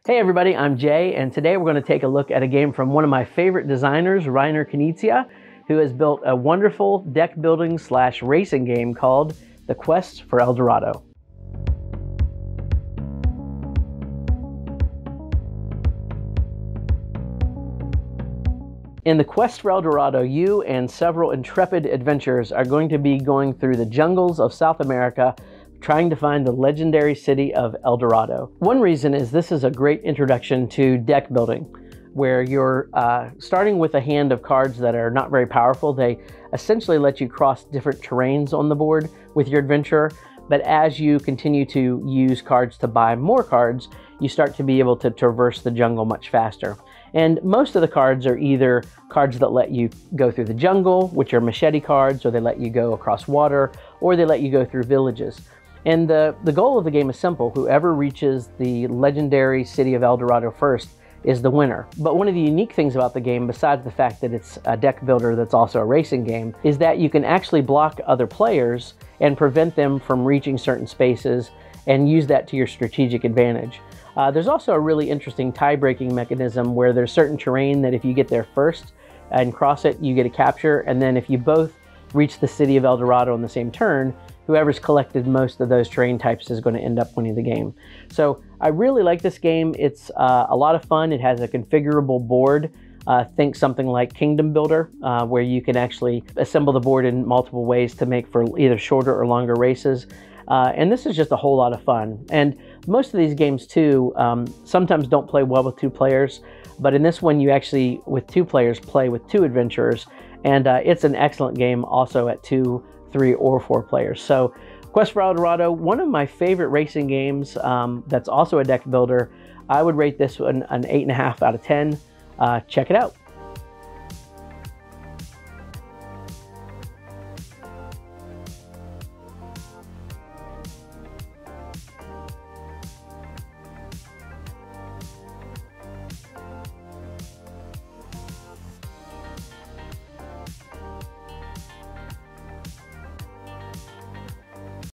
Hey everybody, I'm Jay, and today we're going to take a look at a game from one of my favorite designers, Reiner Knizia, who has built a wonderful deck building / racing game called The Quest for El Dorado. In The Quest for El Dorado, you and several intrepid adventurers are going to be going through the jungles of South America trying to find the legendary city of El Dorado. One reason is this is a great introduction to deck building, where you're starting with a hand of cards that are not very powerful. They essentially let you cross different terrains on the board with your adventurer, but as you continue to use cards to buy more cards, you start to be able to traverse the jungle much faster. And most of the cards are either cards that let you go through the jungle, which are machete cards, or they let you go across water, or they let you go through villages. And the goal of the game is simple. Whoever reaches the legendary city of El Dorado first is the winner. But one of the unique things about the game, besides the fact that it's a deck builder that's also a racing game, is that you can actually block other players and prevent them from reaching certain spaces and use that to your strategic advantage. There's also a really interesting tie-breaking mechanism where there's certain terrain that if you get there first and cross it, you get a capture, and then if you both reach the city of El Dorado on the same turn, whoever's collected most of those terrain types is going to end up winning the game. So I really like this game. It's a lot of fun. It has a configurable board. Think something like Kingdom Builder, where you can actually assemble the board in multiple ways to make for either shorter or longer races. And this is just a whole lot of fun. And most of these games too, sometimes don't play well with two players, but in this one you actually, with two players, play with two adventurers. And it's an excellent game also at 2, 3, or 4 players. So Quest for El Dorado, one of my favorite racing games that's also a deck builder. I would rate this one an 8.5 out of 10. Check it out.